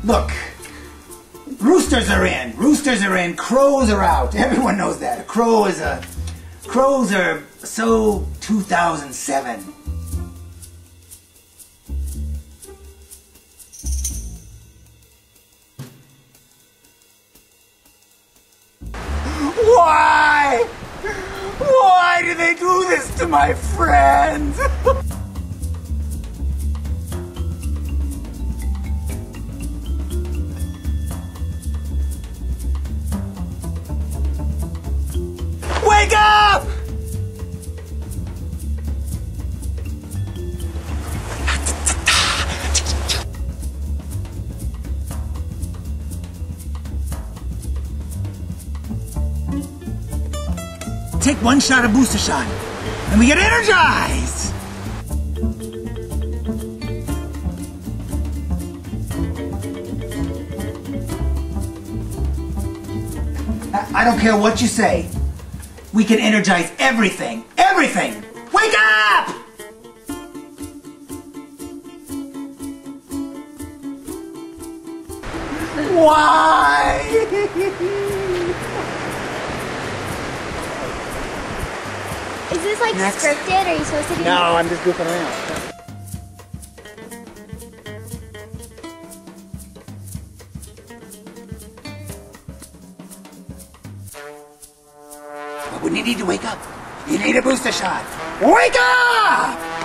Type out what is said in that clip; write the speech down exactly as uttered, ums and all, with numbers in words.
Look, roosters are in. Roosters are in. Crows are out. Everyone knows that. A crow is a... Crows are so two thousand seven. Why? Why do they do this to my friends? Wake up! Take one shot of booster shot, and we get energized! I don't care what you say. We can energize everything. Everything! Wake up! Why? Is this like Next. scripted? Are you supposed to do? No, I'm just goofing around. But when you need to wake up, you need a booster shot. Wake up!